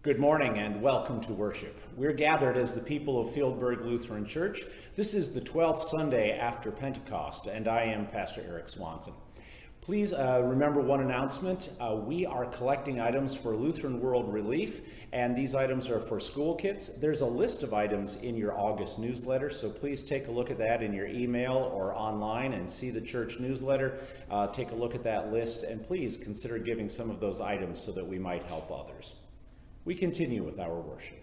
Good morning and welcome to worship. We're gathered as the people of Fieldburg Lutheran Church. This is the 12th Sunday after Pentecost, and I am Pastor Eric Swanson. Please remember one announcement. We are collecting items for Lutheran World Relief, and these items are for school kids. There's a list of items in your August newsletter, so please take a look at that in your email or online and see the church newsletter. Take a look at that list, and please consider giving some of those items so that we might help others. We continue with our worship.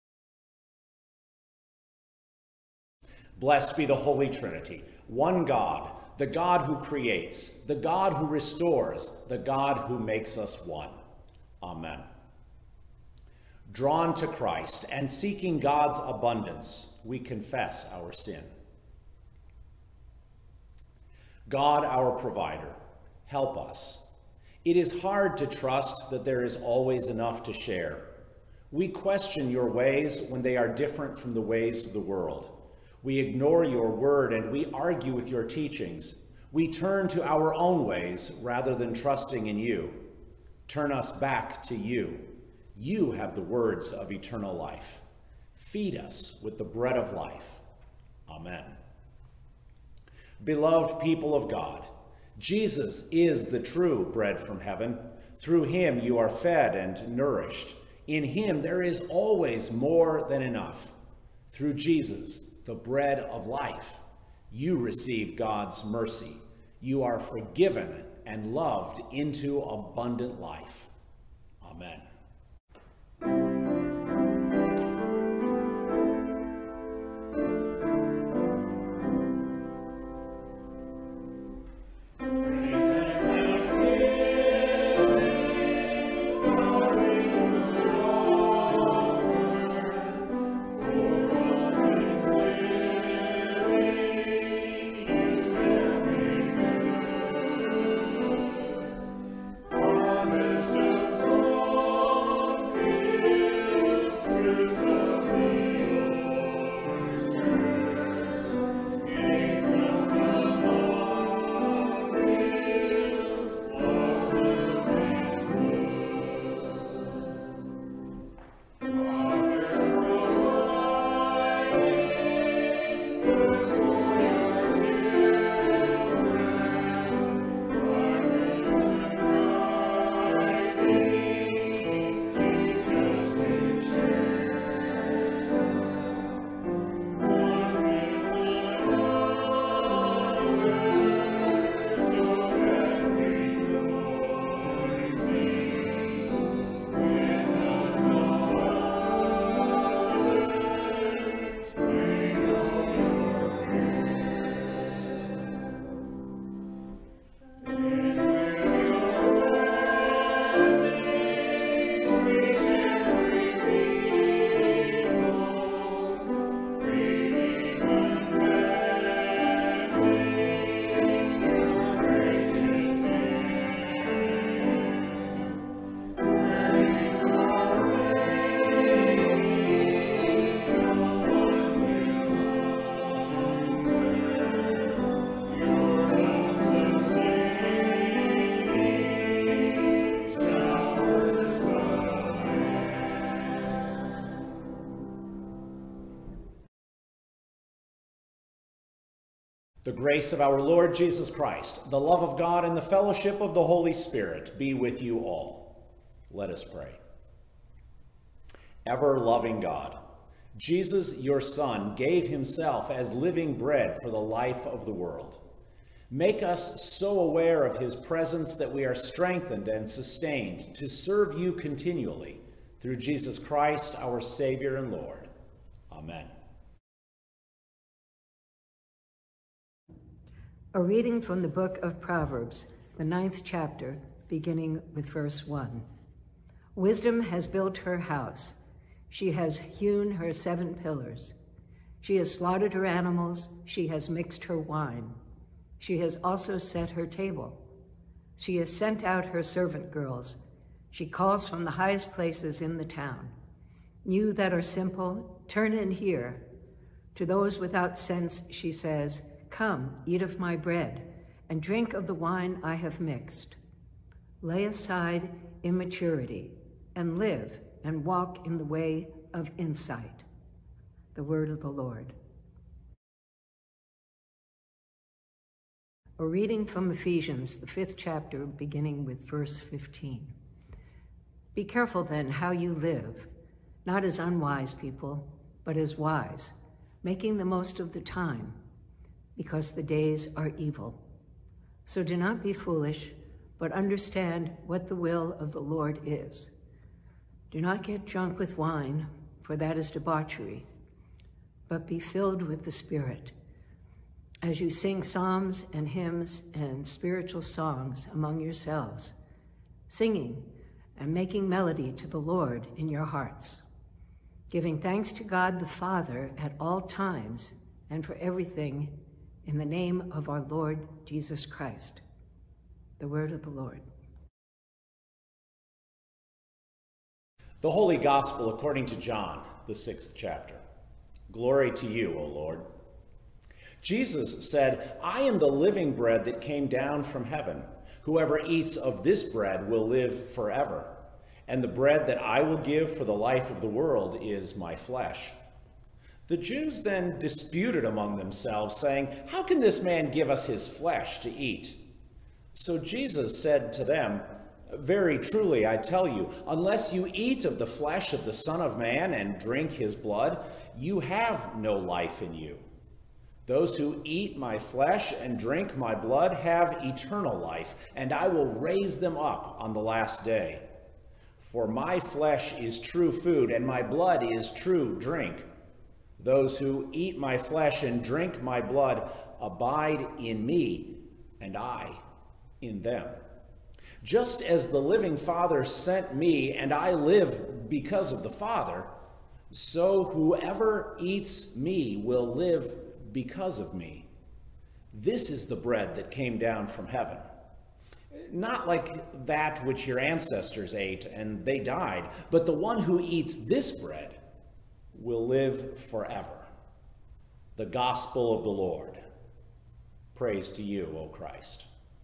Blessed be the Holy Trinity, one God, the God who creates, the God who restores, the God who makes us one. Amen. Drawn to Christ and seeking God's abundance, we confess our sin. God, our provider, help us. It is hard to trust that there is always enough to share. We question your ways when they are different from the ways of the world. We ignore your word and we argue with your teachings. We turn to our own ways rather than trusting in you. Turn us back to you. You have the words of eternal life. Feed us with the bread of life. Amen. Beloved people of God, Jesus is the true bread from heaven. Through him you are fed and nourished. In him there is always more than enough. Through Jesus, the bread of life, you receive God's mercy. You are forgiven and loved into abundant life. Amen. The grace of our Lord Jesus Christ, the love of God, and the fellowship of the Holy Spirit be with you all. Let us pray. Ever-loving God, Jesus, your Son, gave himself as living bread for the life of the world. Make us so aware of his presence that we are strengthened and sustained to serve you continually. Through Jesus Christ, our Savior and Lord. Amen. A reading from the book of Proverbs, the 9th chapter, beginning with verse 1. Wisdom has built her house. She has hewn her 7 pillars. She has slaughtered her animals. She has mixed her wine. She has also set her table. She has sent out her servant girls. She calls from the highest places in the town. You that are simple, turn in here. To those without sense, she says, come, eat of my bread, and drink of the wine I have mixed. Lay aside immaturity, and live, and walk in the way of insight. The word of the Lord. A reading from Ephesians, the 5th chapter, beginning with verse 15. Be careful then how you live, not as unwise people, but as wise, making the most of the time, because the days are evil. So do not be foolish, but understand what the will of the Lord is. Do not get drunk with wine, for that is debauchery, but be filled with the Spirit, as you sing psalms and hymns and spiritual songs among yourselves, singing and making melody to the Lord in your hearts, giving thanks to God the Father at all times and for everything in the name of our Lord Jesus Christ. The word of the Lord. The Holy Gospel according to John, the 6th chapter. Glory to you, O Lord. Jesus said, I am the living bread that came down from heaven. Whoever eats of this bread will live forever. And the bread that I will give for the life of the world is my flesh. The Jews then disputed among themselves, saying, How can this man give us his flesh to eat? So Jesus said to them, Very truly, I tell you, unless you eat of the flesh of the Son of Man and drink his blood, you have no life in you. Those who eat my flesh and drink my blood have eternal life, and I will raise them up on the last day. For my flesh is true food, and my blood is true drink. Those who eat my flesh and drink my blood abide in me, and I in them. Just as the living Father sent me, and I live because of the Father, so whoever eats me will live because of me. This is the bread that came down from heaven. Not like that which your ancestors ate and they died, but the one who eats this bread will live forever. The gospel of the Lord. Praise to you, O Christ.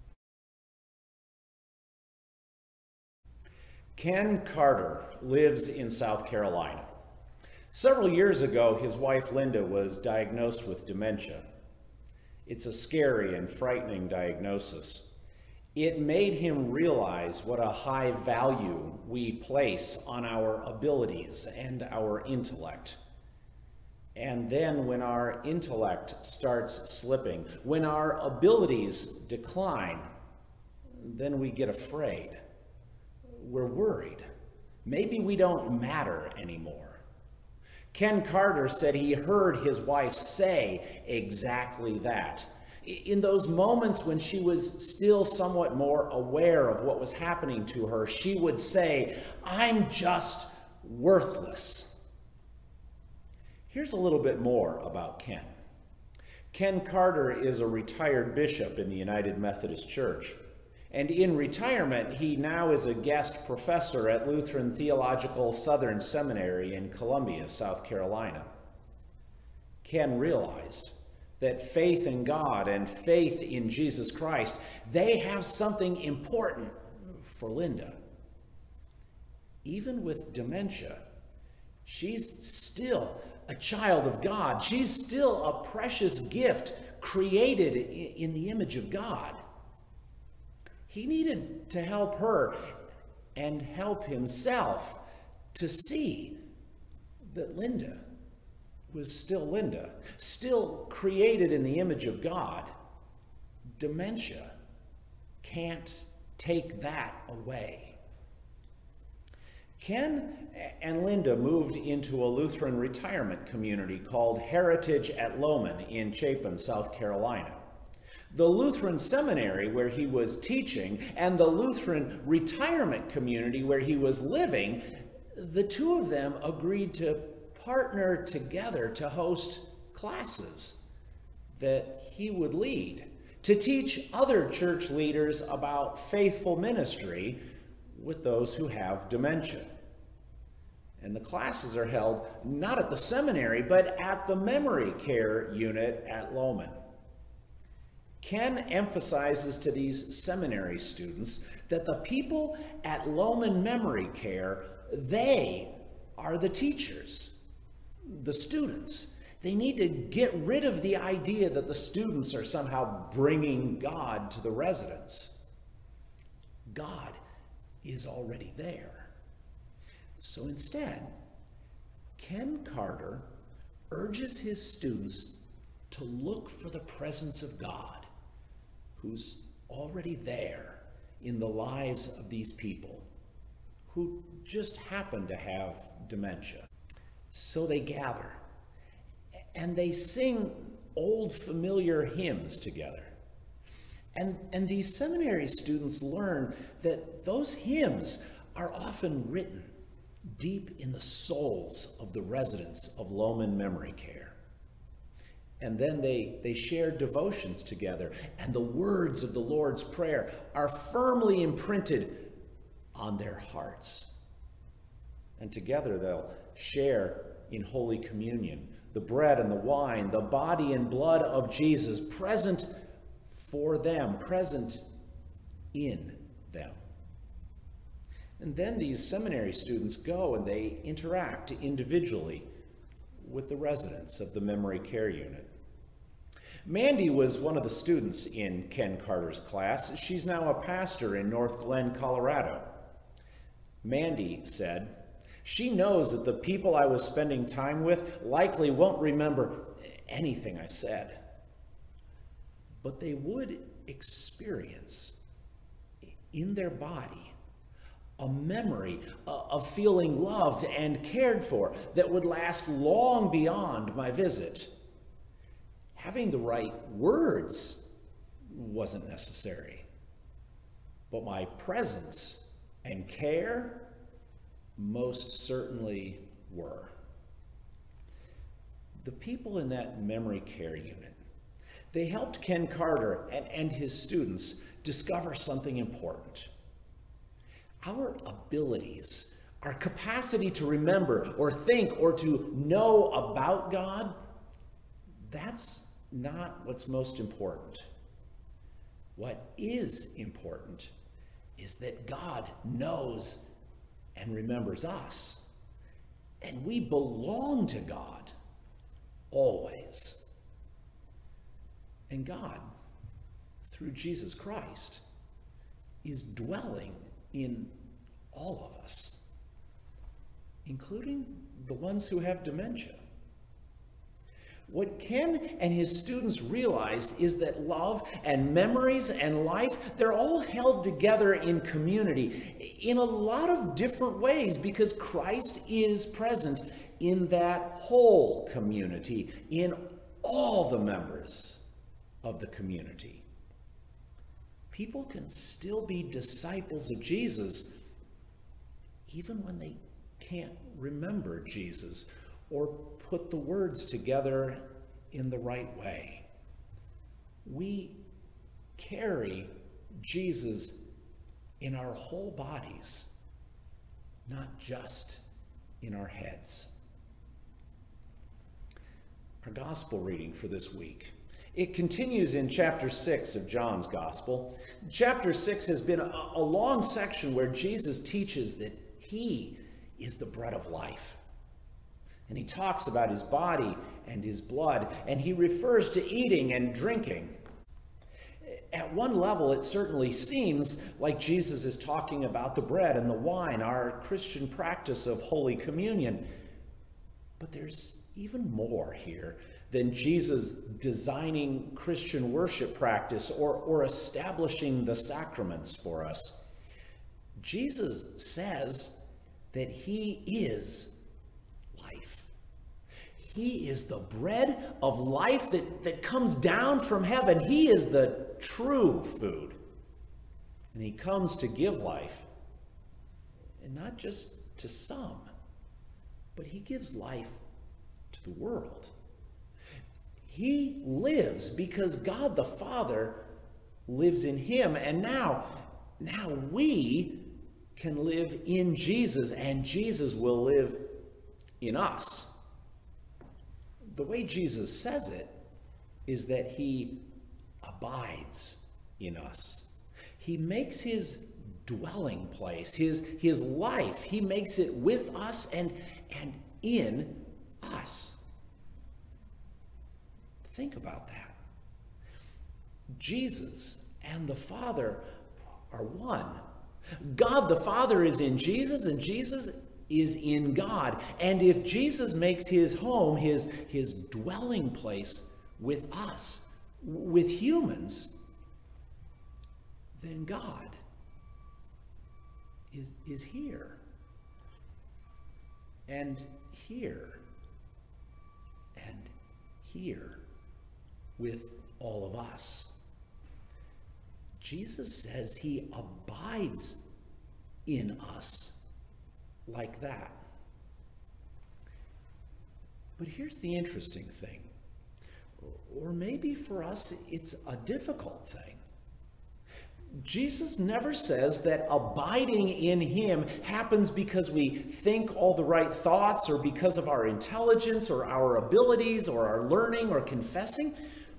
Ken Carter lives in South Carolina. Several years ago, his wife Linda was diagnosed with dementia. It's a scary and frightening diagnosis. It made him realize what a high value we place on our abilities and our intellect. And then when our intellect starts slipping, when our abilities decline, then we get afraid. We're worried. Maybe we don't matter anymore. Ken Carter said he heard his wife say exactly that. In those moments when she was still somewhat more aware of what was happening to her, she would say, I'm just worthless. Here's a little bit more about Ken. Ken Carter is a retired bishop in the United Methodist Church. And in retirement, he now is a guest professor at Lutheran Theological Southern Seminary in Columbia, South Carolina. Ken realized that faith in God and faith in Jesus Christ, they have something important for Linda. Even with dementia, she's still a child of God. She's still a precious gift created in the image of God. He needed to help her and help himself to see that Linda was still Linda, still created in the image of God. Dementia can't take that away. Ken and Linda moved into a Lutheran retirement community called Heritage at Lohman in Chapin, South Carolina. The Lutheran seminary where he was teaching and the Lutheran retirement community where he was living, the two of them agreed to partner together to host classes that he would lead, to teach other church leaders about faithful ministry with those who have dementia. And the classes are held not at the seminary, but at the memory care unit at Lohman. Ken emphasizes to these seminary students that the people at Lohman Memory Care they are the teachers, the students. They need to get rid of the idea that the students are somehow bringing God to the residents. God is already there. So instead, Ken Carter urges his students to look for the presence of God, who's already there in the lives of these people who just happen to have dementia. So they gather and they sing old familiar hymns together. And these seminary students learn that those hymns are often written deep in the souls of the residents of Lohman Memory Care. And then they share devotions together, and the words of the Lord's Prayer are firmly imprinted on their hearts. And together they'll share in Holy Communion, the bread and the wine, the body and blood of Jesus, present for them, present in them. And then these seminary students go and they interact individually with the residents of the memory care unit. Mandy was one of the students in Ken Carter's class. She's now a pastor in North Glen, Colorado. Mandy said, "She knows that the people I was spending time with likely won't remember anything I said, but they would experience in their body a memory of feeling loved and cared for that would last long beyond my visit. Having the right words wasn't necessary, but my presence and care most certainly were." The people in that memory care unit, they helped Ken Carter and his students discover something important. Our abilities, our capacity to remember or think or to know about God, that's not what's most important. What is important is that God knows and remembers us, and we belong to God always. And God, through Jesus Christ, is dwelling in all of us, including the ones who have dementia. What Ken and his students realized is that love and memories and life, they're all held together in community in a lot of different ways because Christ is present in that whole community, in all the members of the community. People can still be disciples of Jesus even when they can't remember Jesus or put the words together in the right way. We carry Jesus in our whole bodies, not just in our heads. Our gospel reading for this week, it continues in chapter 6 of John's gospel. Chapter 6 has been a long section where Jesus teaches that he is the bread of life. And he talks about his body and his blood, and he refers to eating and drinking. At one level, it certainly seems like Jesus is talking about the bread and the wine, our Christian practice of Holy Communion. But there's even more here than Jesus designing Christian worship practice or establishing the sacraments for us. Jesus says that he is life. He is the bread of life that comes down from heaven. He is the true food. And he comes to give life, and not just to some, but he gives life to the world. He lives because God the Father lives in him, and now we can live in Jesus, and Jesus will live in us. The way Jesus says it is that he abides in us. He makes his dwelling place, his life. He makes it with us and in us. Think about that. Jesus and the Father are one. God the Father is in Jesus, and Jesus is in God. And if Jesus makes his home, his dwelling place with us, with humans, then God is here and here and here with all of us. Jesus says he abides in us like that. But here's the interesting thing, or maybe for us it's a difficult thing. Jesus never says that abiding in him happens because we think all the right thoughts or because of our intelligence or our abilities or our learning or confessing.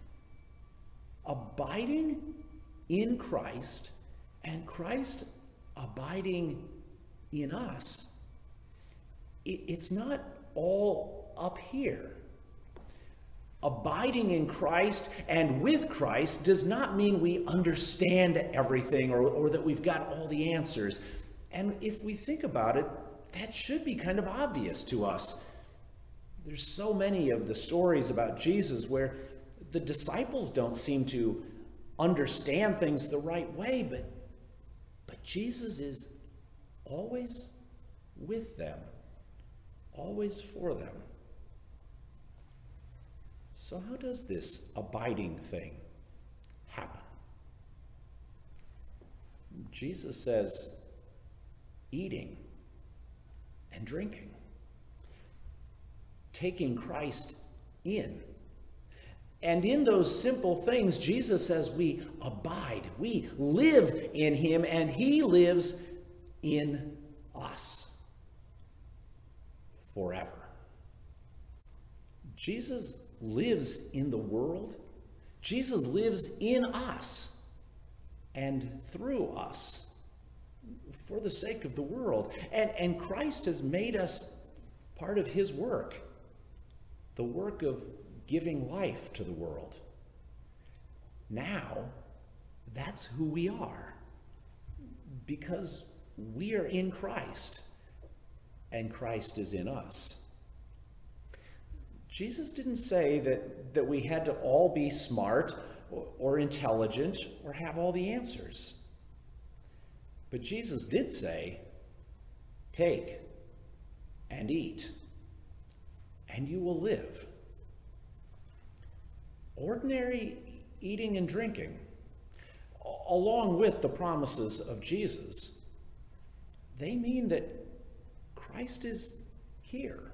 Abiding in Christ and Christ abiding in us, it's not all up here. Abiding in Christ and with Christ does not mean we understand everything or that we've got all the answers. And if we think about it, that should be kind of obvious to us. There's so many of the stories about Jesus where the disciples don't seem to understand things the right way, but Jesus is always with them, always for them. So how does this abiding thing happen? Jesus says eating and drinking, taking Christ in. And in those simple things, Jesus says we abide, we live in him, and he lives in us forever. Jesus lives in the world. Jesus lives in us and through us for the sake of the world. And Christ has made us part of his work, the work of giving life to the world. Now, that's who we are, because we are in Christ, and Christ is in us. Jesus didn't say that we had to all be smart or intelligent or have all the answers. But Jesus did say, take and eat, and you will live. Ordinary eating and drinking, along with the promises of Jesus, they mean that Christ is here.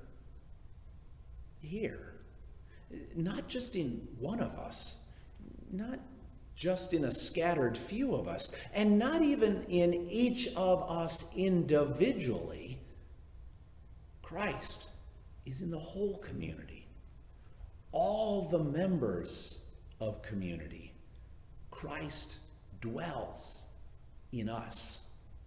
Here. Not just in one of us, not just in a scattered few of us, and not even in each of us individually. Christ is in the whole community. All the members of community. Christ dwells in us.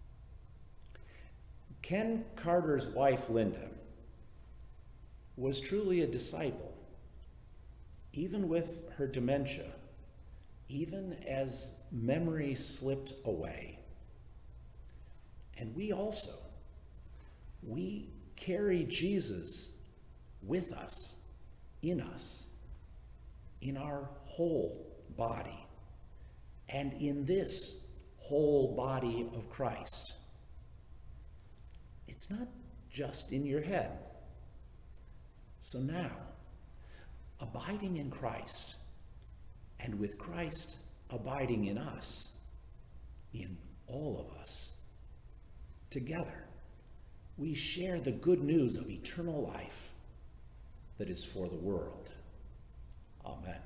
Ken Carter's wife, Linda, was truly a disciple, even with her dementia, even as memory slipped away. And we also, we carry Jesus with us, in our whole body, and in this whole body of Christ. It's not just in your head. So now, abiding in Christ, and with Christ abiding in us, in all of us, together, we share the good news of eternal life that is for the world. Amen.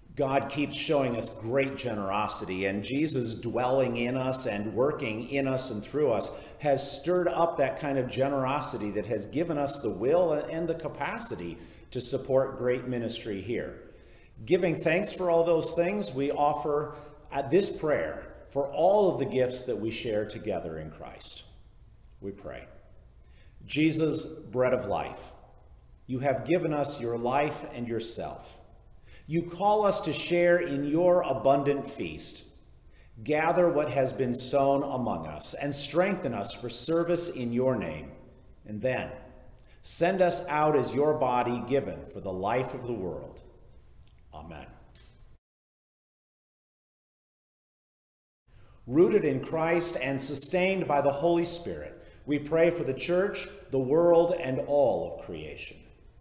God keeps showing us great generosity, and Jesus dwelling in us and working in us and through us has stirred up that kind of generosity that has given us the will and the capacity to support great ministry here. Giving thanks for all those things, we offer this prayer for all of the gifts that we share together in Christ. We pray. Jesus, bread of life, you have given us your life and yourself. You call us to share in your abundant feast. Gather what has been sown among us and strengthen us for service in your name. And then send us out as your body given for the life of the world. Amen. Rooted in Christ and sustained by the Holy Spirit, we pray for the church, the world, and all of creation.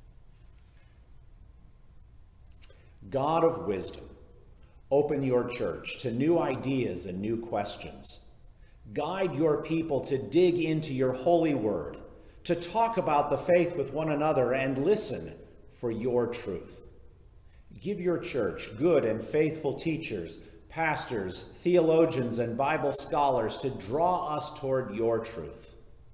God of wisdom, open your church to new ideas and new questions. Guide your people to dig into your holy word, to talk about the faith with one another and listen for your truth. Give your church good and faithful teachers, pastors, theologians, and Bible scholars to draw us toward your truth.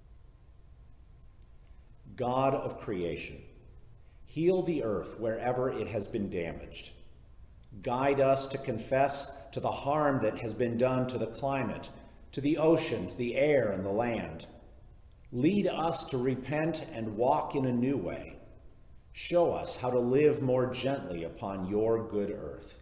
God of creation, heal the earth wherever it has been damaged. Guide us to confess to the harm that has been done to the climate, to the oceans, the air, and the land. Lead us to repent and walk in a new way. Show us how to live more gently upon your good earth.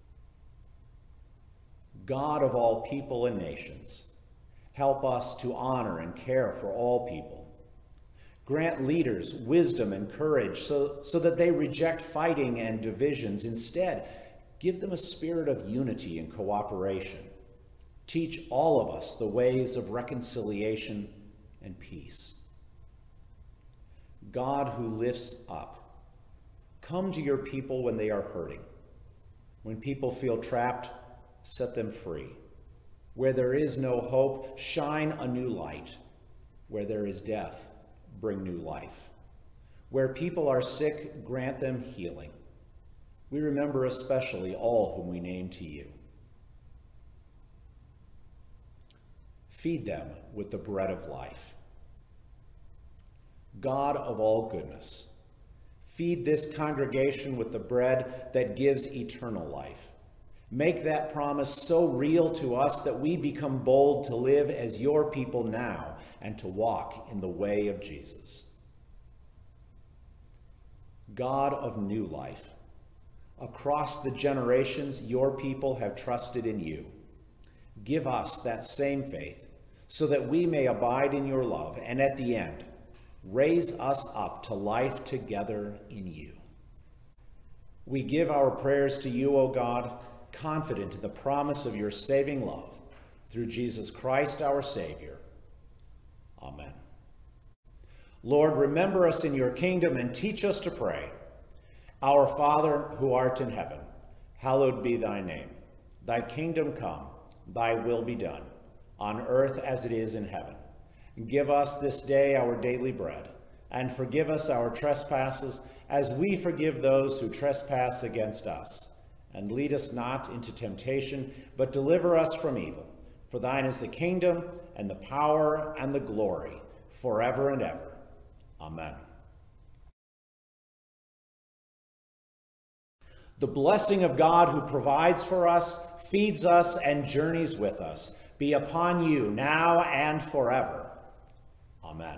God of all people and nations, help us to honor and care for all people. Grant leaders wisdom and courage so that they reject fighting and divisions. Instead, give them a spirit of unity and cooperation. Teach all of us the ways of reconciliation and peace. God who lifts up, come to your people when they are hurting. When people feel trapped, set them free. Where there is no hope, shine a new light. Where there is death, bring new life. Where people are sick, grant them healing. We remember especially all whom we name to you. Feed them with the bread of life. God of all goodness, feed this congregation with the bread that gives eternal life. Make that promise so real to us that we become bold to live as your people now and to walk in the way of Jesus. God of new life, across the generations, your people have trusted in you. Give us that same faith so that we may abide in your love and at the end, raise us up to life together in you. We give our prayers to you, O God, confident in the promise of your saving love, through Jesus Christ our Savior. Amen. Lord, remember us in your kingdom and teach us to pray. Our Father, who art in heaven, hallowed be thy name. Thy kingdom come, thy will be done, on earth as it is in heaven. Give us this day our daily bread, and forgive us our trespasses, as we forgive those who trespass against us. And lead us not into temptation, but deliver us from evil. For thine is the kingdom, and the power, and the glory, forever and ever. Amen. The blessing of God, who provides for us, feeds us, and journeys with us, be upon you now and forever. Amen.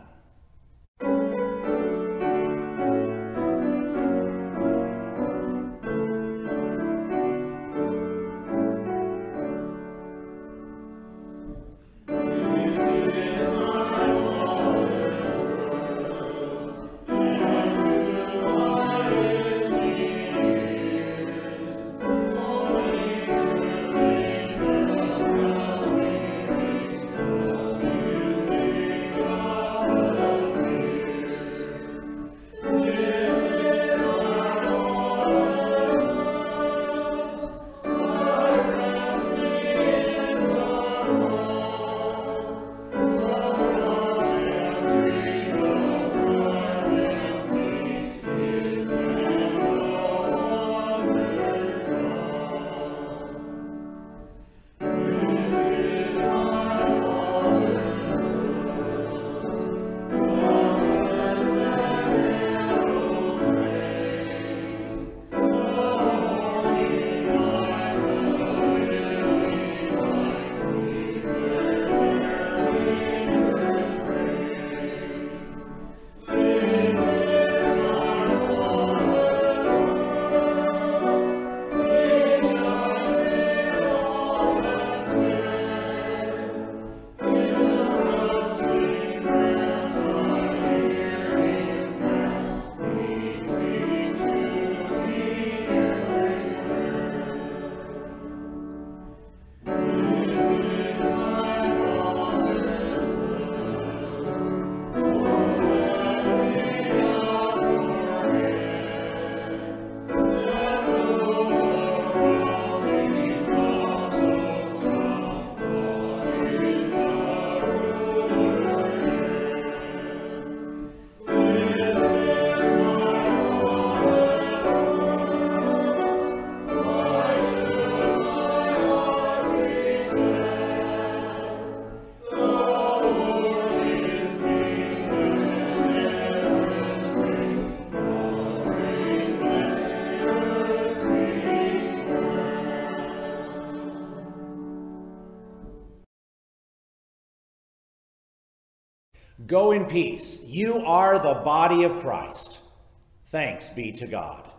Go in peace. You are the body of Christ. Thanks be to God.